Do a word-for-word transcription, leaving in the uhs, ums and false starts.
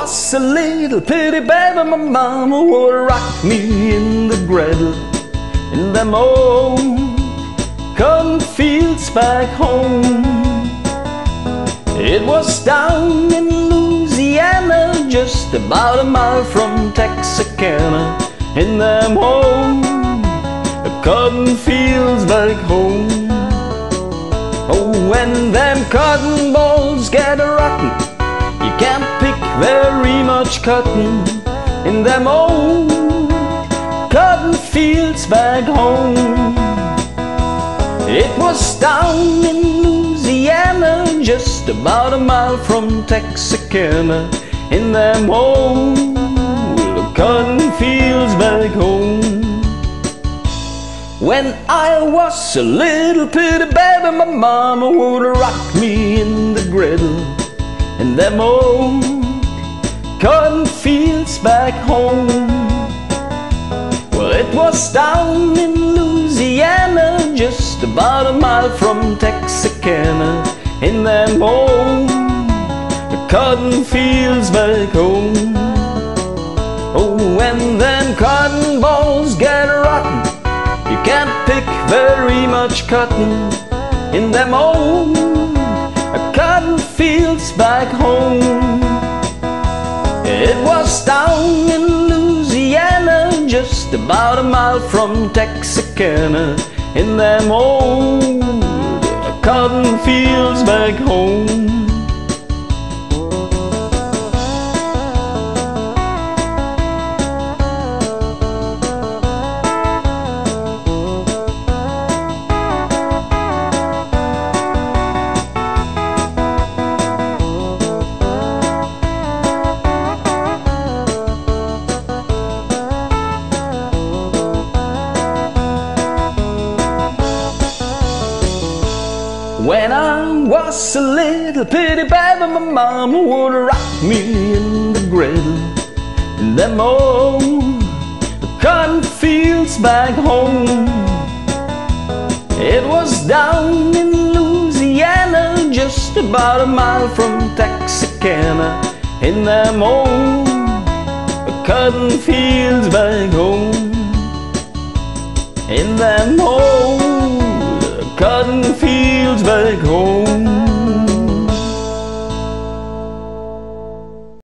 was a little pitty baby, my mama would rock me in the cradle in them old cotton fields back home. It was down in Louisiana, just about a mile from Texarkana, in them old cotton fields back home. Oh, when them cotton balls get rotten, you can't pick very much cotton in them old cotton fields back home. It was down in Louisiana, just about a mile from Texarkana, in them old cotton fields back home. When I was a little pitty baby, my mama would rock me in the cradle in them old cotton fields back home. Well, it was down in Louisiana, just about a mile from Texarkana, in them old cotton fields back home. Oh, when them cotton balls get rotten, you can't pick very much cotton in them old cotton fields back home. It was down in Louisiana, just about a mile from Texarkana, in them old cotton fields back home. When I was a little pitty baby, my mama would rock me in the cradle in them old cotton fields back home. It was down in Louisiana, just about a mile from Texarkana, in them old cotton fields back home. In them old cotton fields back home.